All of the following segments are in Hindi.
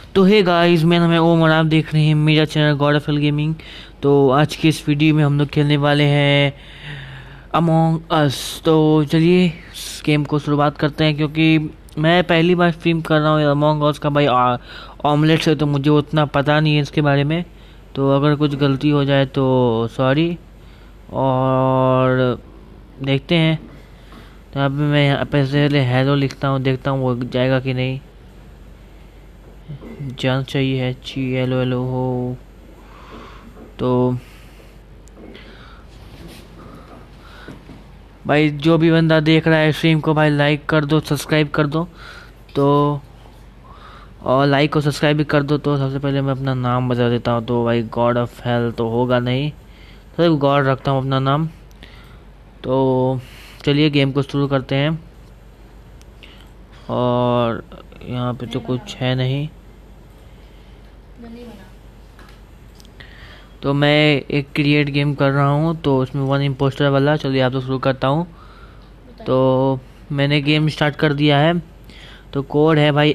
तो हे गाइस, मेरा नाम है ओम और आप देख रहे हैं मेरा चैनल गॉड ऑफ गेमिंग। तो आज की इस वीडियो में हम लोग खेलने वाले हैं अमोंग अस। तो चलिए इस गेम को शुरुआत करते हैं, क्योंकि मैं पहली बार स्ट्रीम कर रहा हूँ अमोंग अस का भाई ऑमलेट से, तो मुझे उतना पता नहीं है इसके बारे में। तो अगर कुछ गलती हो जाए तो सॉरी। और देखते हैं। तो अब मैं यहाँ पे पहले हेलो लिखता हूँ, देखता हूँ वो जाएगा कि नहीं। जान चाहिए है ची एलो एलो हो। तो भाई जो भी बंदा देख रहा है स्ट्रीम को भाई लाइक कर दो, सब्सक्राइब कर दो। तो और लाइक और सब्सक्राइब भी कर दो। तो सबसे पहले मैं अपना नाम बता देता हूँ। तो भाई गॉड ऑफ हेल तो होगा नहीं, सिर्फ गॉड रखता हूँ अपना नाम। तो चलिए गेम को शुरू करते हैं। और यहाँ पे तो कुछ है नहीं। तो मैं एक क्रिएट गेम कर रहा हूँ, तो उसमें वन इम्पोस्टर वाला। चलिए आप तो शुरू करता हूँ। तो मैंने गेम स्टार्ट कर दिया है। तो कोड है भाई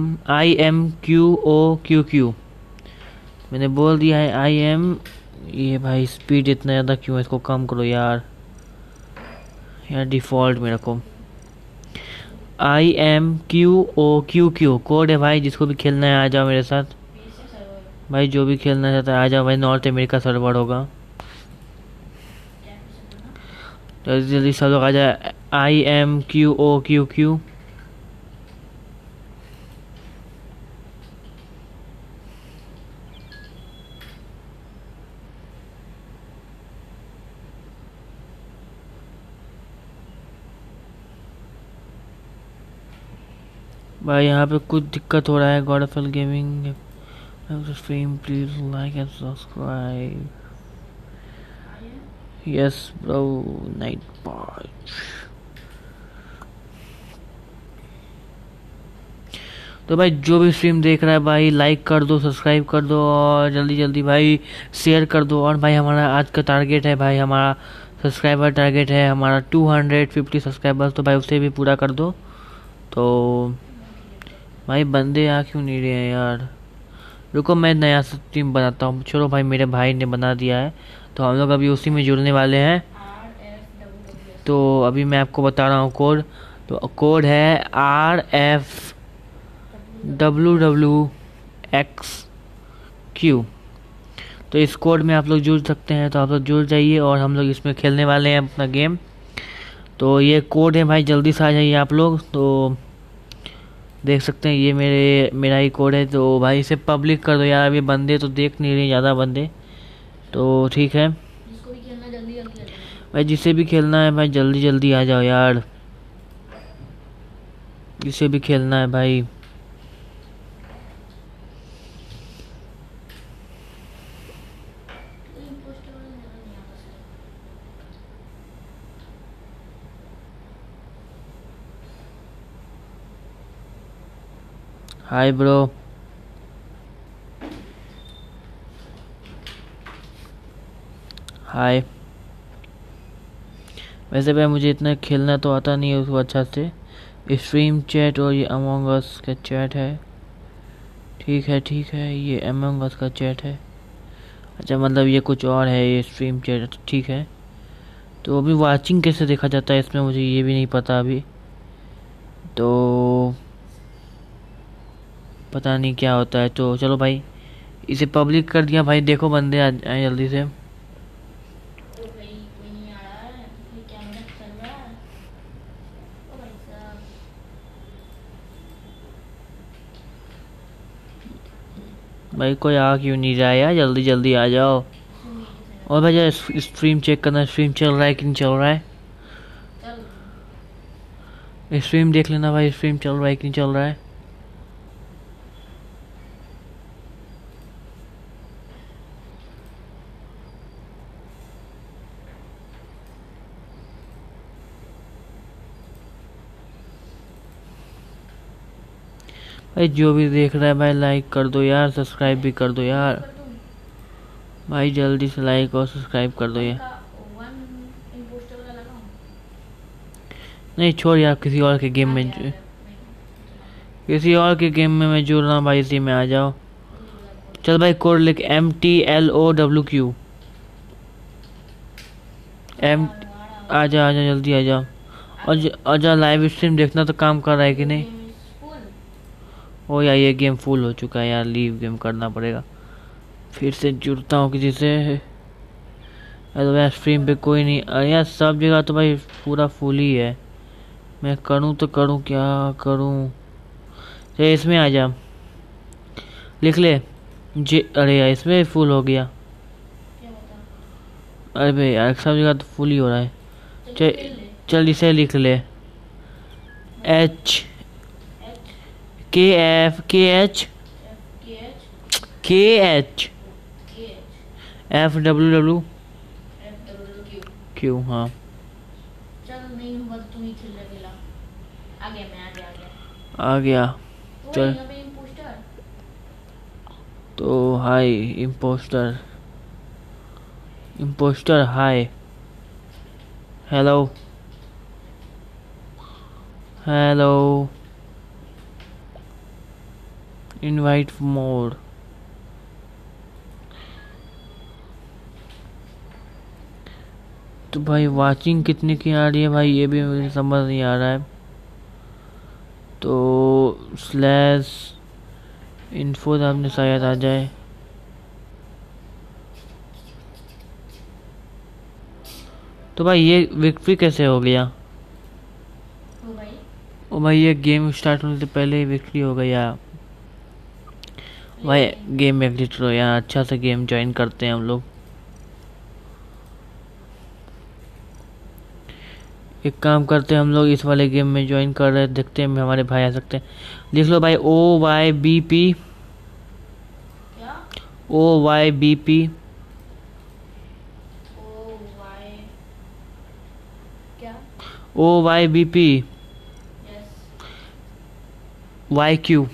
MIMQOQQ। मैंने बोल दिया है IM। ये भाई स्पीड इतना ज़्यादा क्यों है, इसको कम करो यार। यार डिफ़ॉल्ट में रखो। IMQOQQ कोड है भाई, जिसको भी खेलना है आ जाओ मेरे साथ। भाई जो भी खेलना चाहता है आ जाओ भाई, नॉर्थ अमेरिका सर्वर होगा। जल्दी जल्दी सब लोग आ जाए। IMQOQQ। भाई यहाँ पे कुछ दिक्कत हो रहा है। God of gaming stream, please like and subscribe. Yes bro, night पार्च। तो भाई जो भी स्ट्रीम देख रहा है भाई लाइक कर दो, सब्सक्राइब कर दो और जल्दी जल्दी भाई शेयर कर दो। और भाई हमारा आज का टारगेट है भाई, हमारा सब्सक्राइबर टारगेट है हमारा 250 सब्सक्राइबर्स। तो भाई उसे भी पूरा कर दो। तो भाई बंदे आ क्यों नहीं रहे हैं यार। रुको मैं नया स्ट्रीम बनाता हूँ। चलो भाई मेरे भाई ने बना दिया है, तो हम लोग अभी उसी में जुड़ने वाले हैं। तो अभी मैं आपको बता रहा हूँ कोड। तो कोड है RFWWXQ। तो इस कोड में आप लोग जुड़ सकते हैं, तो आप लोग जुड़ जाइए और हम लोग इसमें खेलने वाले हैं अपना गेम। तो ये कोड है भाई, जल्दी से आ जाइए आप लोग। तो देख सकते हैं ये मेरा ही कोड है। तो भाई इसे पब्लिक कर दो यार, अभी बंदे तो देख नहीं रहे ज़्यादा बंदे। तो ठीक है भाई, जिसे भी खेलना है भाई जल्दी जल्दी आ जाओ यार, जिसे भी खेलना है भाई। Hi bro. हाय। वैसे भाई मुझे इतना खेलना तो आता नहीं है उसको अच्छा से। स्ट्रीम चैट और ये अमोंग अस का चैट है। ठीक है ठीक है, ये अमोंग अस का चैट है। अच्छा मतलब ये कुछ और है, ये स्ट्रीम चैट ठीक है। तो अभी वाचिंग कैसे देखा जाता है इसमें, मुझे ये भी नहीं पता अभी। तो पता नहीं क्या होता है। तो चलो भाई इसे पब्लिक कर दिया भाई, देखो बंदे आ जाए जल्दी से। भाई कोई आ क्यों नहीं रहा है यार, जल्दी जल्दी आ जाओ। और भाई यार स्ट्रीम चेक करना, स्ट्रीम चल रहा है कि नहीं चल रहा है। स्ट्रीम देख लेना भाई, स्ट्रीम चल रहा है कि नहीं चल रहा है। भाई जो भी देख रहा है भाई लाइक कर दो यार, सब्सक्राइब भी कर दो यार। भाई जल्दी से लाइक और सब्सक्राइब कर दो यार। नहीं छोड़ यार, किसी और के गेम में किसी और के गेम में मैं जुड़ रहा हूँ भाई, इसी में आ जाओ। चल भाई कोड लिख MTLOWQ। एम आजा आजा जल्दी आजा। और जा लाइव स्ट्रीम देखना तो काम कर रहा है कि नहीं। ओ यार ये गेम फुल हो चुका है यार, लीव गेम करना पड़ेगा। फिर से जुड़ता हूँ किसी से। अरे यार स्ट्रीम पे कोई नहीं, अरे यार सब जगह तो भाई पूरा फुल ही है। मैं करूँ तो करूँ क्या करूँ। चल इसमें आ जा, लिख ले जे। अरे यार इसमें फुल हो गया। अरे भाई यार सब जगह तो फुल ही हो रहा है। चल इसे लिख ले H KF KH KH FWW Q। हाँ चल नहीं हुआ तो तुम ही खेल ले। आ गया मैं, आ गया। चल यहाँ पे इम्पोस्टर। तो hi impostor, impostor hi. Hello hello invite mode. तो भाई वाचिंग कितने की आ रही है भाई, ये भी मुझे समझ नहीं आ रहा है। तो स्लैश इन्फो सामने शायद आ जाए। तो भाई ये विक्ट्री कैसे हो गया। ओ भाई ये गेम स्टार्ट होने से पहले ही विक्ट्री हो गया भाई। गेम एग्जिट हो यार, अच्छा से गेम ज्वाइन करते हैं हम लोग। एक काम करते हैं हम लोग, इस वाले गेम में ज्वाइन कर रहे हैं, देखते हैं हमारे भाई आ सकते हैं। लिख लो भाई OYBP OYBP OYBP YQ।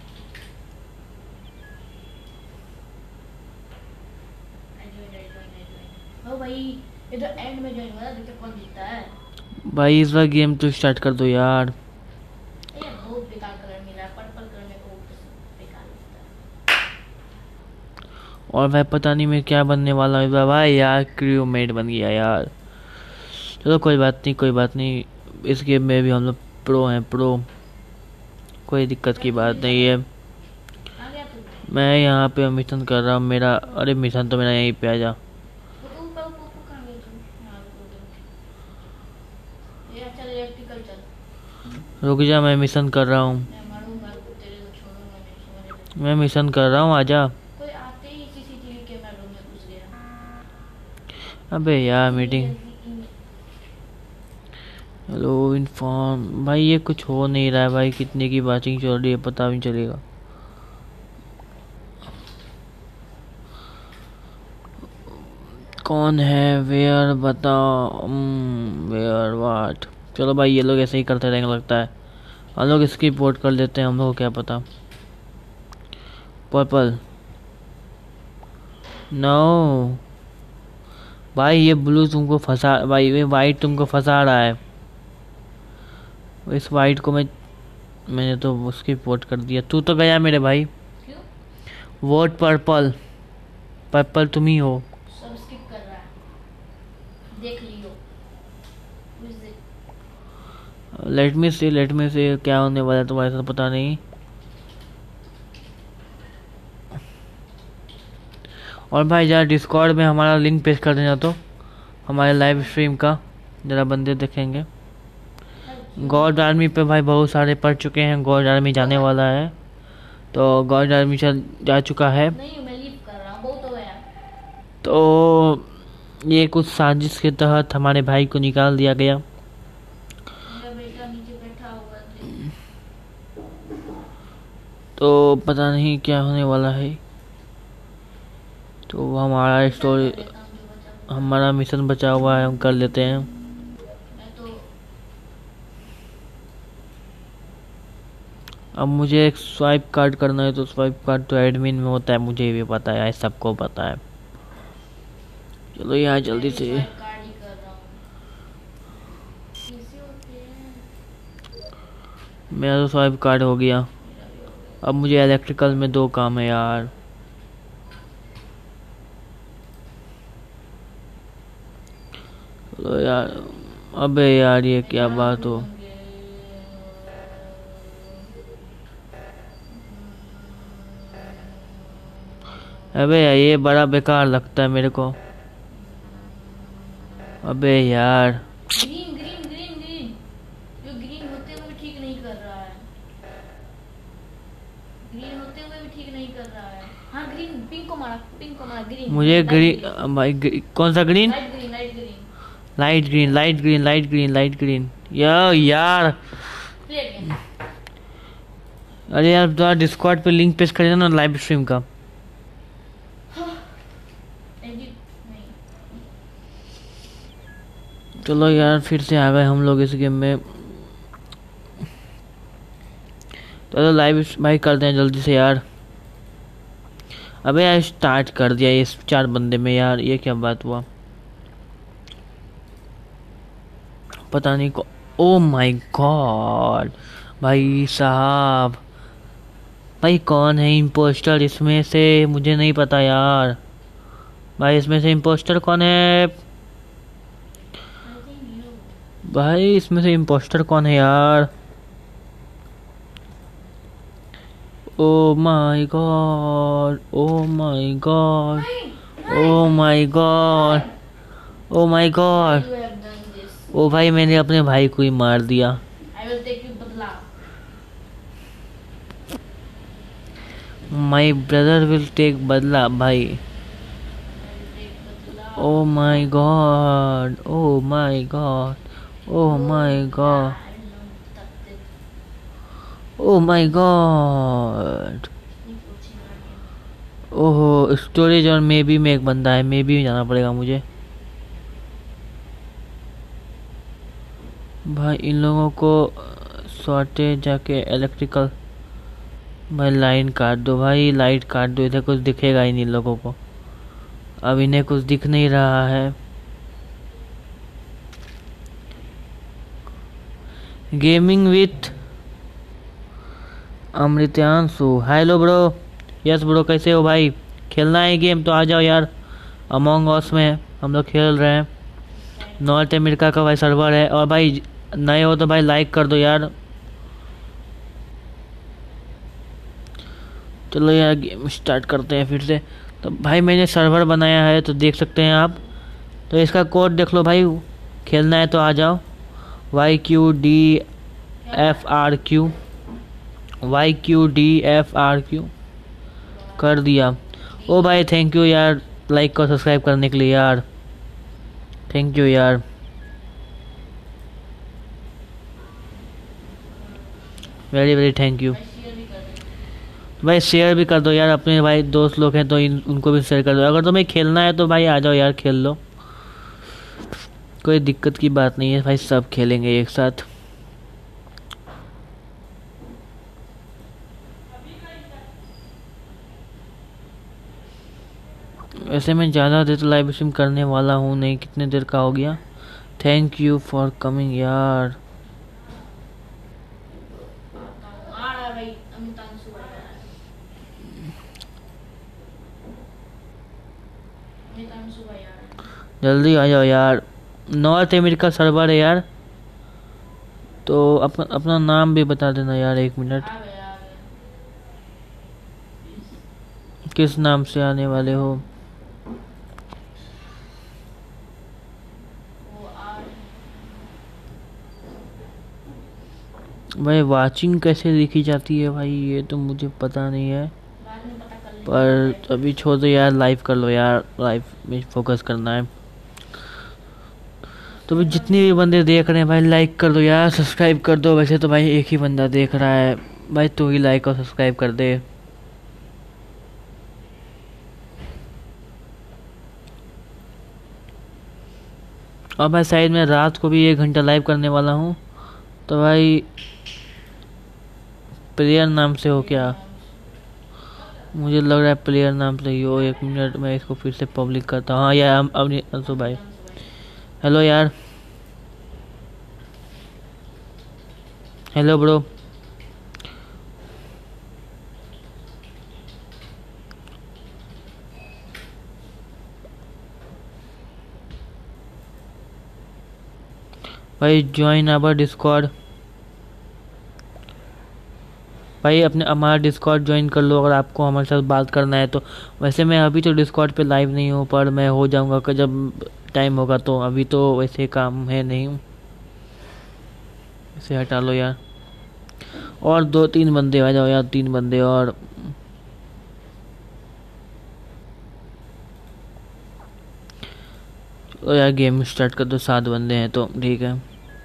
भाई ये तो एंड में ज्वाइन हुआ, देखते कौन जीतता है। भाई इस बार गेम तो स्टार्ट कर दो यार। ये बहुत बेकार कलर मिला है, पर्पल कलर में बहुत बेकार लगता है। और भाई पता नहीं मैं क्या बनने वाला हूँ भाई यार, क्रू मेट बन गया यार। चलो कोई बात नहीं कोई बात नहीं, इस गेम में भी हम लोग प्रो हैं प्रो, कोई दिक्कत की बात नहीं है। मैं यहाँ पे मिशन कर रहा हूँ मेरा। अरे मिशन तो मेरा यहीं पे आ जा। रुक जा मैं मिशन कर रहा हूँ, मैं मिशन कर रहा हूँ आजा। कोई आते ही सीसीटीवी कैमरा रूम में घुस गया। अबे यार मीटिंग। हेलो इन्फॉर्म भाई, ये कुछ हो नहीं रहा है भाई, कितने की वाचिंग चल रही है पता भी चलेगा। कौन है वेयर बताओ, वेयर वाट। चलो भाई ये लोग ऐसे ही करते रहेंगे लगता है, हम लोग इसकी रिपोर्ट कर लेते हैं, हम लोग को क्या पता। पर्पल नो भाई, ये ब्लू तुमको फंसा भाई, ये वाइट तुमको फंसा रहा है। इस वाइट को मैंने तो उसकी रिपोर्ट कर दिया। तू तो गया मेरे भाई। क्यों? वोट पर्पल, पर्पल तुम ही हो। सब स्किप कर रहा है, देख लियो। लेट मी सी क्या होने वाला है तुम्हारे साथ पता नहीं। और भाई जरा डिस्कॉर्ड में हमारा लिंक पेश कर देना तो हमारे लाइव स्ट्रीम का, जरा बंदे देखेंगे। गॉड आर्मी पे भाई बहुत सारे पढ़ चुके हैं, गॉड आर्मी जाने वाला है, तो गॉड आर्मी चल जा चुका है। नहीं मैं लीव कर रहा हूँ, बहुत हो गया। तो ये कुछ साजिश के तहत हमारे भाई को निकाल दिया गया। मेरा बेटा नीचे बैठा हुआ है, तो पता नहीं क्या होने वाला है। तो हमारा स्टोरी, हमारा मिशन बचा हुआ है, हम कर लेते हैं। अब मुझे एक स्वाइप कार्ड करना है, तो स्वाइप कार्ड तो एडमिन में होता है, मुझे भी पता है, सबको पता है। चलो यहाँ जल्दी से। मेरा तो स्वाइप कार्ड हो गया। अब मुझे इलेक्ट्रिकल में 2 काम है यार। चलो यार, अबे यार ये क्या बात हो। अबे यार ये बड़ा बेकार लगता है मेरे को। अबे यार ग्रीन ग्रीन ग्रीन ग्रीन, जो ग्रीन होते हुए भी ठीक नहीं कर रहा है, ग्रीन होते हुए भी ठीक नहीं कर रहा है। हाँ ग्रीन, पिंक को मारा, पिंक को मारा, ग्रीन मुझे ग्रीन भाई कौन सा green? Light green, light green. Light green light green light green light green यार। Plate game. अरे यार थोड़ा डिस्कॉर्ड पे लिंक पेश कर देना ना लाइव स्ट्रीम का। एडिट नहीं। चलो यार फिर से आ गए हम लोग इस गेम में। चलो लाइव भाई करते हैं जल्दी से यार। अबे यार स्टार्ट कर दिया इस 4 बंदे में यार, ये क्या बात हुआ पता नहीं को। ओ माय गॉड भाई साहब, भाई कौन है इम्पोस्टर इसमें से? मुझे नहीं पता यार। भाई इसमें से इम्पोस्टर कौन है? I think you. भाई इसमें से इम्पोस्टर कौन है यार? Oh my God, oh my God, oh my God, oh my God. You have done this. ओ भाई मैंने अपने भाई को ही मार दिया। I will take you बदला। माय ब्रदर विल टेक बदला भाई। I will take बदला। Oh my God, oh my God, oh my God, I know that it oh my God. नहीं पूछेगा। ओहो स्टोरेज और मे बी में एक बंदा है, मे बी जाना पड़ेगा मुझे। भाई इन लोगों को सॉर्टे जाके इलेक्ट्रिकल भाई लाइन काट दो, भाई लाइट काट दो, इधर कुछ दिखेगा ही नहीं इन लोगों को। अब इन्हें कुछ दिख नहीं रहा है। Gaming with Amrityanshu, hello bro. Yes bro कैसे हो भाई? खेलना है गेम तो आ जाओ यार। अमोंग अस में हम लोग खेल रहे हैं। नॉर्थ अमेरिका का भाई सर्वर है। और भाई नए हो तो भाई लाइक कर दो यार। चलो यार गेम स्टार्ट करते हैं फिर से। तो भाई मैंने सर्वर बनाया है तो देख सकते हैं आप। तो इसका कोड देख लो भाई, खेलना है तो आ जाओ। YQDFRQ, YQDFRQ कर दिया। ओ भाई थैंक यू यार लाइक और सब्सक्राइब करने के लिए यार, थैंक यू यार। Very very thank you. भाई शेयर भी कर दो यार, अपने भाई दोस्त लोग हैं तो उनको भी शेयर कर दो। अगर तुम्हें खेलना है तो भाई आ जाओ यार खेल लो, कोई दिक्कत की बात नहीं है भाई, सब खेलेंगे एक साथ। वैसे मैं ज़्यादा देर तो लाइव स्ट्रीम करने वाला हूँ नहीं, कितने देर का हो गया। थैंक यू फॉर कमिंग यार। आ रहा है भाई, अमितांशु भाई आ रहा है। अमितांशु भाई आ रहा है। जल्दी आ जाओ यार, नॉर्थ अमेरिका सर्वर है यार। तो अपना नाम भी बता देना यार, 1 मिनट। आ गया आ गया। किस नाम से आने वाले हो? वो आ रहे हैं। भाई वाचिंग कैसे देखी जाती है भाई, ये तो मुझे पता नहीं है। बाद में पता कर लेंगे। पर अभी छोड़ दो यार, लाइव कर लो यार, लाइव में फोकस करना है। तो भी जितने भी बंदे देख रहे हैं भाई लाइक कर दो यार, सब्सक्राइब कर दो। वैसे तो भाई एक ही बंदा देख रहा है भाई, तू ही लाइक और सब्सक्राइब कर दे। और भाई शायद मैं रात को भी 1 घंटा लाइव करने वाला हूँ। तो भाई प्लेयर नाम से हो क्या? मुझे लग रहा है प्लेयर नाम से ही हो। 1 मिनट मैं इसको फिर से पब्लिक करता हूँ। हाँ यार अपनी अंशु भाई, हेलो यार, हेलो ब्रो। भाई ज्वाइन आवर डिस्कॉर्ड। भाई अपने हमारा डिस्कॉर्ड ज्वाइन कर लो अगर आपको हमारे साथ बात करना है तो। वैसे मैं अभी तो डिस्कॉर्ड पे लाइव नहीं हूँ, पर मैं हो जाऊँगा जब टाइम होगा, तो अभी तो वैसे काम है नहीं। इसे हटा लो यार। और 2-3 बंदे आ जाओ यार, 3 बंदे और। चलो यार गेम स्टार्ट कर दो, 7 बंदे हैं तो ठीक है।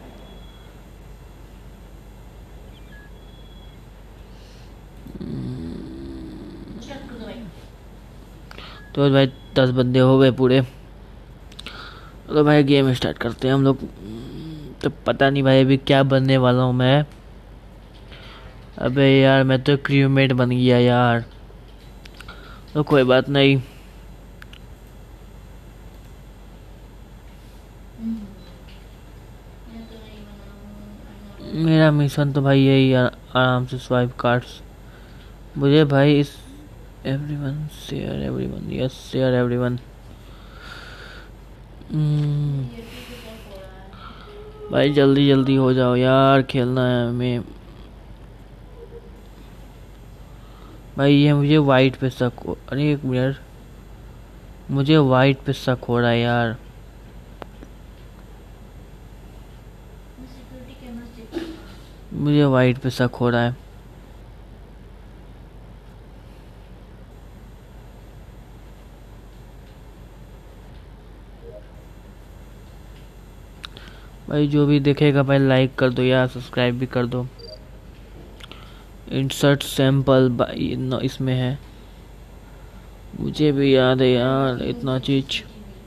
स्टार्ट कर दो भाई। तो भाई 10 बंदे हो गए पूरे। तो भाई गेम स्टार्ट करते हैं हम लोग। तो पता नहीं भाई अभी क्या बनने वाला हूँ मैं। अबे यार मैं तो क्रूमेट बन गया यार। तो कोई बात नहीं। मैं तो नहीं बनाऊँ। मेरा मिशन तो भाई यही आराम से स्वाइप कार्ड्स। मुझे भाई इस everyone share everyone, yes share everyone. ये पीछे सब हो रहा है। भाई जल्दी जल्दी हो जाओ यार, खेलना है हमें। भाई ये मुझे वाइट पे शक हो, अरे एक मिनट, मुझे वाइट पे शक हो रहा है यार। मैं सिक्योरिटी कैमरा चेक कर रहा हूँ। मुझे वाइट पे शक हो रहा है। भाई जो भी देखेगा भाई लाइक कर दो यार, सब्सक्राइब भी कर दो। इंसर्ट सैंपल भाई इसमें है, मुझे भी याद है यार इतना चीज।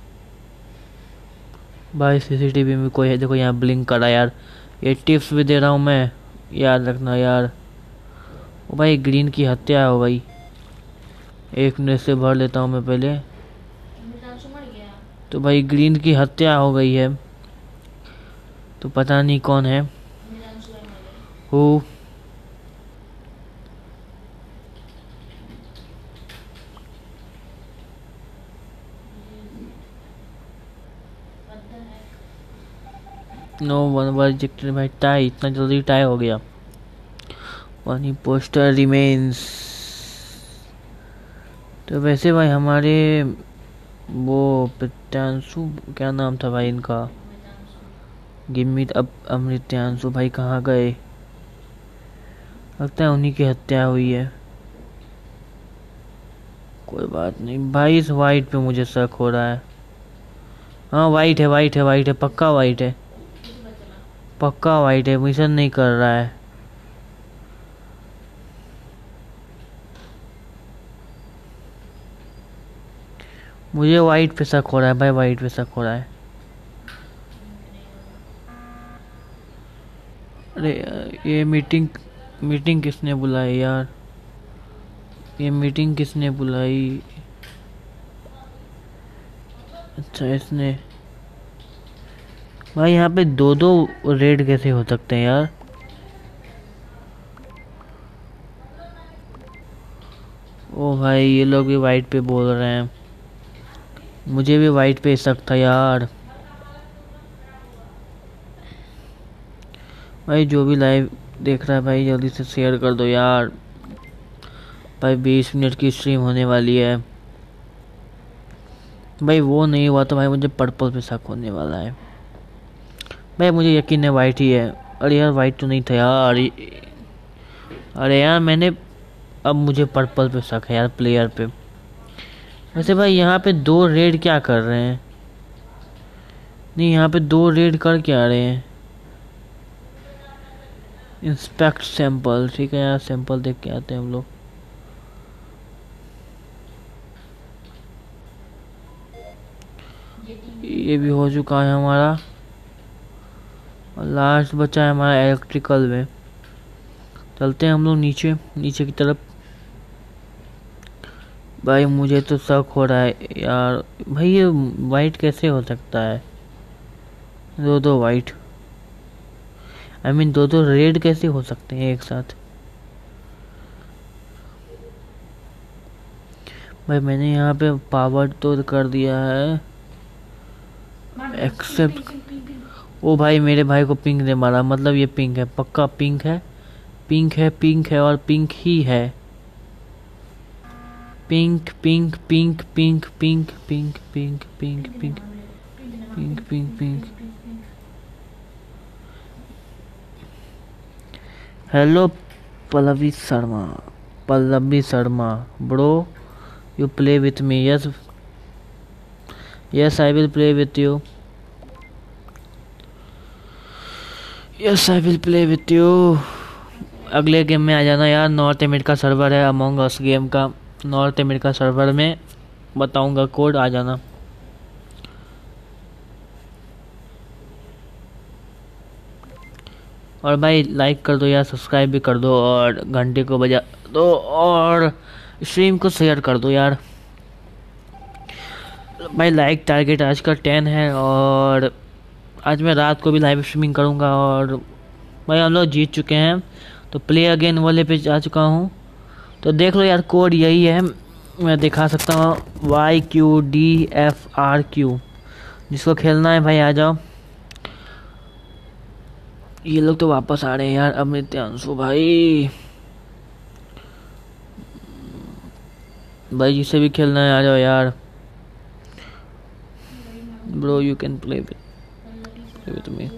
भाई सीसीटीवी में कोई है, देखो यहाँ ब्लिंक करा यार। ये टिप्स भी दे रहा हूँ मैं, याद रखना यार। ओ भाई ग्रीन की हत्या हो गई। 1 मिनट से भर लेता हूँ मैं पहले। मितांशु मर गया। तो भाई ग्रीन की हत्या हो गई है, तो पता नहीं कौन है। मितांशु भाई मर गए। हु? What the heck? No one was rejected भाई। टाई, इतना जल्दी टाई हो गया। One impostor remains. तो वैसे भाई हमारे वो प्रत्यांशु, क्या नाम था भाई इनका, मितांशु। गिमित अब अमृत्यांशु भाई कहाँ गए? लगता है उन्हीं की हत्या हुई है। कोई बात नहीं भाई, इस वाइट पे मुझे शक हो रहा है। हाँ वाइट है, वाइट है, वाइट है, पक्का वाइट है, किसी पर चला। पक्का वाइट है। मिशन नहीं कर रहा है। मुझे वाइट पे शक हो रहा है भाई, वाइट पे शक हो रहा है। अरे ये मीटिंग, मीटिंग किसने बुलाई यार? ये मीटिंग किसने बुलाई? अच्छा इसने। भाई यहाँ पे 2-2 रेड कैसे हो सकते हैं यार? ओ भाई ये लोग भी वाइट पे बोल रहे हैं, मुझे भी वाइट पे शक था यार। भाई जो भी लाइव देख रहा है भाई जल्दी से शेयर कर दो यार। भाई 20 मिनट की स्ट्रीम होने वाली है। भाई वो नहीं हुआ तो भाई मुझे पर्पल पे शक होने वाला है। भाई मुझे यकीन है वाइट ही है। अरे यार वाइट तो नहीं था यार। अरे यार मैंने, अब मुझे पर्पल पे शक है यार, प्लेयर पे। वैसे भाई यहाँ पे 2 रेड क्या कर रहे हैं? नहीं यहाँ पे 2 रेड कर क्या रहे हैं? इंस्पेक्ट सैंपल, ठीक है यार सैंपल देख के आते हैं हम लोग। ये भी हो चुका है हमारा, और लास्ट बचा है हमारा इलेक्ट्रिकल में। चलते हैं हम लोग नीचे, नीचे की तरफ। भाई मुझे तो शक हो रहा है यार, भाई ये वाइट कैसे हो सकता है? 2-2 वाइट, आई मीन 2-2 रेड कैसे हो सकते हैं एक साथ? भाई मैंने यहाँ पे पावर तो कर दिया है, मार दो। Accept. Ping, ping, ping, ping. ओ भाई मेरे भाई को पिंक ने मारा, मतलब ये पिंक है, पक्का पिंक है, पिंक है, पिंक है और पिंक ही है। Pink pink pink pink pink pink pink pink pink pink pink pink. Hello Pallavi Sharma, Pallavi Sharma bro, you play with me? Yes yes I will play with you, yes I will play with you. अगले गेम में आ जाना यार, नॉर्थ अमेरिका सर्वर है अमोंग अस गेम का, नॉर्थ अमेरिका सर्वर में बताऊंगा कोड, आ जाना। और भाई लाइक कर दो यार, सब्सक्राइब भी कर दो और घंटे को बजा दो और स्ट्रीम को शेयर कर दो यार। भाई लाइक टारगेट आज का 10 है और आज मैं रात को भी लाइव स्ट्रीमिंग करूंगा। और भाई हम लोग जीत चुके हैं तो प्ले अगेन वाले पे आ चुका हूँ, तो देख लो यार कोड यही है, मैं दिखा सकता हूँ YQDFRQ। जिसको खेलना है भाई आ जाओ। ये लोग तो वापस आ रहे हैं यार, अब नित्यांशु भाई, भाई जिसे भी खेलना है आ जाओ यार। Bro you can play with me,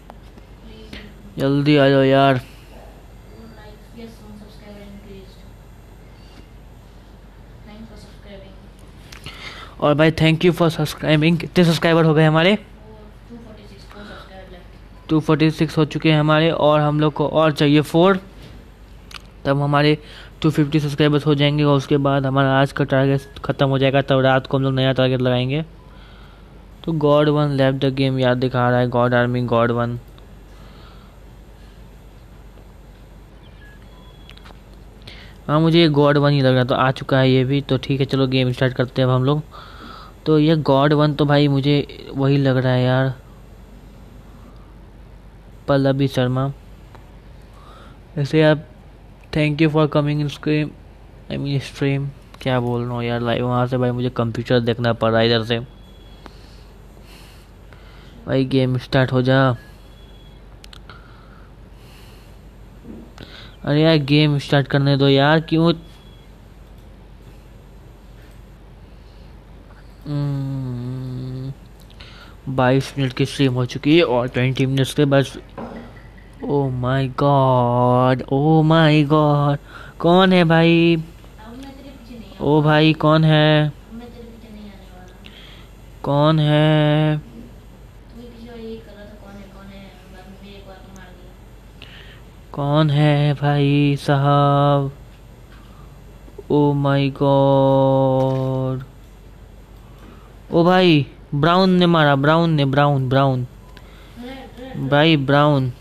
जल्दी आ जाओ यार। और भाई थैंक यू फॉर सब्सक्राइबिंग। कितने सब्सक्राइबर हो गए हमारे? 246 हो चुके हैं हमारे, और हम लोग को और चाहिए 4, तब हमारे 250 सब्सक्राइबर्स हो जाएंगे और उसके बाद हमारा आज का टारगेट ख़त्म हो जाएगा, तब रात को हम लोग नया टारगेट लगाएंगे। तो गॉड 1 लेफ्ट द गेम याद दिखा रहा है, गॉड आर्मी गॉड 1। हाँ मुझे ये गॉड 1 ही लग रहा, तो आ चुका है ये भी, तो ठीक है चलो गेम स्टार्ट करते हैं अब हम लोग। तो ये गॉड 1 तो भाई मुझे वही लग रहा है यार, पल्लवी शर्मा। ऐसे आप thank you for coming in stream, I mean stream, क्या बोल रहा हूँ यार लाइव। वहाँ से भाई मुझे कंप्यूटर देखना पड़ रहा है इधर से। भाई गेम स्टार्ट हो जा, अरे यार गेम स्टार्ट करने दो यार, क्यों 22 मिनट की स्ट्रीम हो चुकी है और 20 मिनट्स के बाद। Oh my God, oh my God, कौन है भाई? ओ भाई कौन है, कौन है? कौन है भाई साहब? ओ माय गॉड, ओ भाई ब्राउन ने मारा, ब्राउन ने, ब्राउन ब्राउन भाई, ब्राउन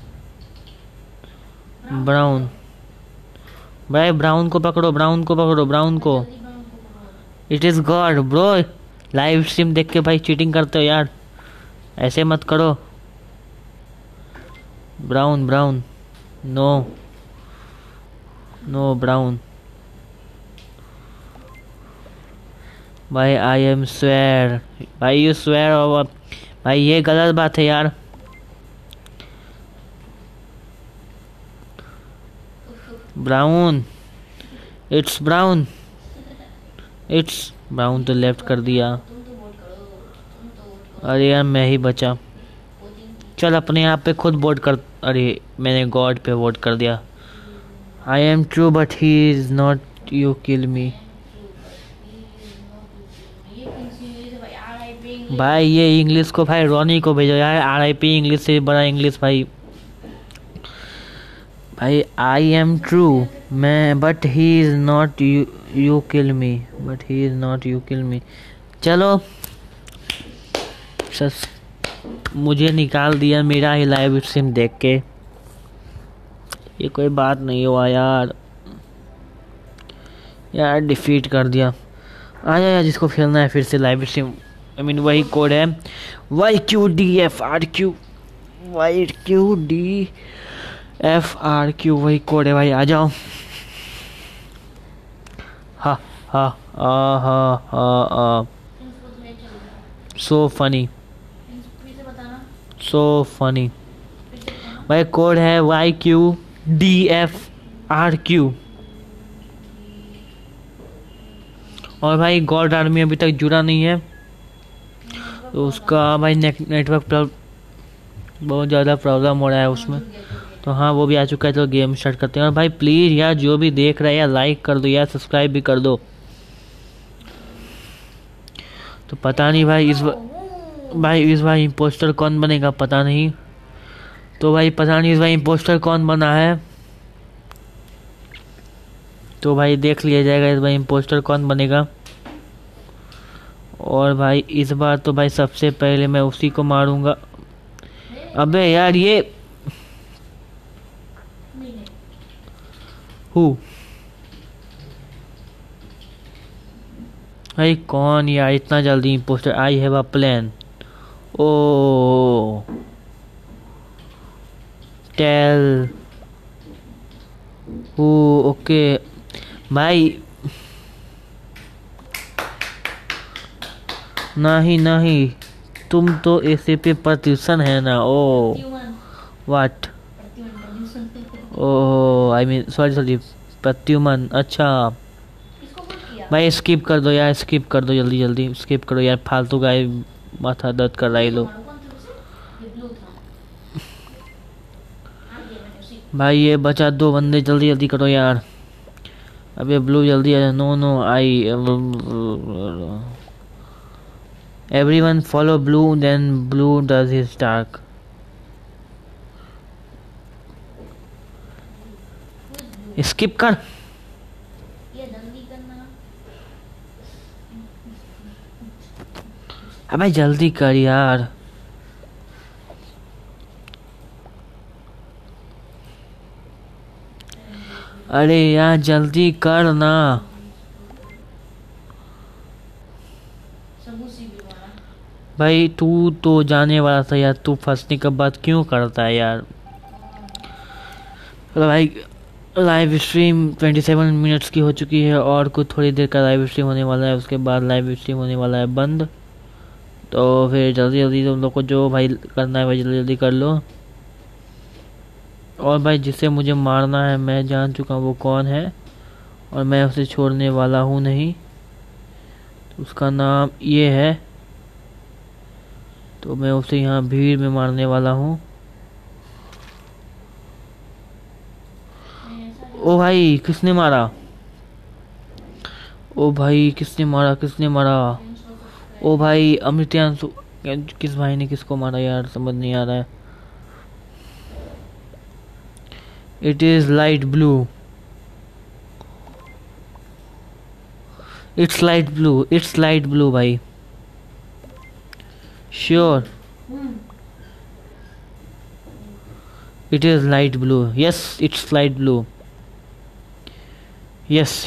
ब्राउन भाई, ब्राउन को पकड़ो, ब्राउन को पकड़ो, ब्राउन को। It is God bro, live stream देख के भाई चीटिंग करते हो यार, ऐसे मत करो। Brown brown, no no brown भाई, आई एम स्वेयर भाई, यू स्वेयर भाई, ये गलत बात है यार। Brown, it's brown, it's brown, तो लेफ्ट कर दिया। अरे यार मैं ही बचा, चल अपने आप पे खुद वोट कर। अरे मैंने गॉड पे वोट कर दिया। I am true but he is not, you kill me. भाई ये इंग्लिश को भाई रोनी को भेजो यार, RIP इंग्लिश से बड़ा इंग्लिश भाई। भाई आई एम ट्रू मैं, but he is not, you kill me, but he is not, you kill me. चलो सस, मुझे निकाल दिया मेरा ही लाइव स्ट्रीम देख के, ये कोई बात नहीं हुआ यार, यार डिफीट कर दिया। आ जा यार जिसको खेलना है फिर से लाइव स्ट्रीम, आई मीन वही कोड है YQDFRQ, YQDFRQ वही कोड है भाई, आ जाओ। हा हा हा, सो फनी, सो फनी भाई। कोड है YQDFRQ। और भाई गॉड आर्मी अभी तक जुड़ा नहीं है, तो उसका भाई नेटवर्क बहुत ज़्यादा प्रॉब्लम हो रहा है उसमें। तो हाँ, वो भी आ चुका है। तो गेम स्टार्ट करते हैं। और भाई प्लीज़ यार, जो भी देख रहा है यार, लाइक कर दो यार, सब्सक्राइब भी कर दो। तो पता नहीं भाई इस बार इम्पोस्टर कौन बनेगा, पता नहीं। तो भाई पता नहीं इस बार इम्पोस्टर कौन बना है, तो भाई देख लिया जाएगा इस बार इम्पोस्टर कौन बनेगा। और भाई इस बार तो भाई सबसे पहले मैं उसी को मारूंगा। अबे यार ये भाई कौन यार इतना जल्दी impostor? I have a plan. Oh tell who. Okay भाई, नहीं तुम तो एसीपी प्रत्युषण है ना? Oh what? Oh I mean sorry Pratyuman. अच्छा भाई स्किप कर दो यार, स्किप कर दो, जल्दी स्किप करो यार, फालतू का माथा दर्द कर रहा है लोग। भाई ये बचा 2 बंदे, जल्दी करो यार। अबे ब्लू जल्दी आ। No I everyone follow blue, then blue does his task. Skip कर। अबे जल्दी कर यार। अरे यार जल्दी कर ना भाई। तू तो जाने वाला था यार, तू फंसने के बाद क्यों करता है यार? भाई लाइव स्ट्रीम 27 मिनट्स की हो चुकी है, और कुछ थोड़ी देर का लाइव स्ट्रीम होने वाला है, उसके बाद लाइव स्ट्रीम होने वाला है बंद। तो फिर जल्दी तुम लोग को जो भाई करना है भाई जल्दी कर लो। और भाई जिसे मुझे मारना है मैं जान चुका हूँ वो कौन है, और मैं उसे छोड़ने वाला हूँ नहीं। तो उसका नाम ये है, तो मैं उसे यहाँ भीड़ में मारने वाला हूँ। ओ भाई किसने मारा? ओ भाई किसने मारा? ओ भाई अमृत्यांशु। किस भाई ने किसको मारा यार, समझ नहीं आ रहा है। It is light blue. It's light blue भाई, sure it is light blue. Yes it's light blue. Yes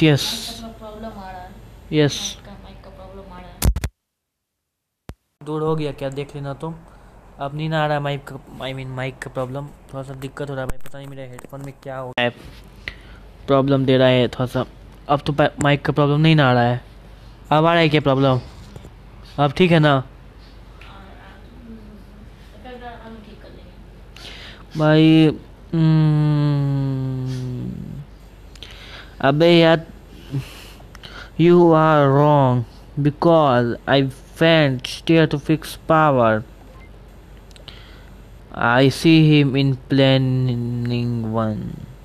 दूर हो गया क्या, देख लेना तुम। अब नहीं ना आ रहा माइक का प्रॉब्लम, थोड़ा सा दिक्कत हो रहा है भाई, पता नहीं मेरे हेडफोन में क्या हो रहा है, प्रॉब्लम दे रहा है थोड़ा सा। अब तो माइक का प्रॉब्लम नहीं ना आ रहा है। अब आ रहा है क्या प्रॉब्लम? अब ठीक है ना भाई? अबे यार you are wrong because I went straight to fix power. I see him in planning 1.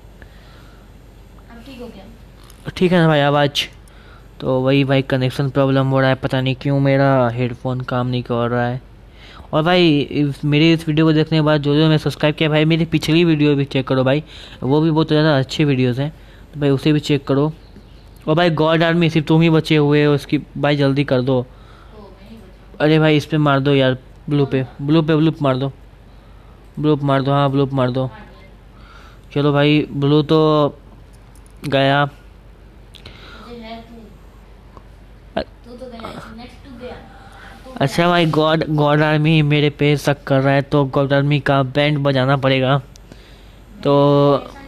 अब ठीक हो गया? ठीक है ना भाई आवाज? तो वही भाई कनेक्शन प्रॉब्लम हो रहा है, पता नहीं क्यों मेरा हेडफोन काम नहीं कर रहा है। और भाई मेरे इस वीडियो को देखने के बाद जो मैं सब्सक्राइब किया भाई, मेरी पिछली वीडियो भी चेक करो भाई, वो भी बहुत ज़्यादा अच्छी वीडियोस हैं, तो भाई उसे भी चेक करो। और भाई गॉड आर्मी सिर्फ तुम ही बचे हुए हो, उसकी भाई जल्दी कर दो। अरे भाई इस पे मार दो यार, ब्लू पे मार दो, हाँ ब्लू मार दो। चलो भाई ब्लू तो गया। अच्छा भाई गॉड आर्मी मेरे पे शक कर रहा है, तो गॉड आर्मी का बैंड बजाना पड़ेगा। तो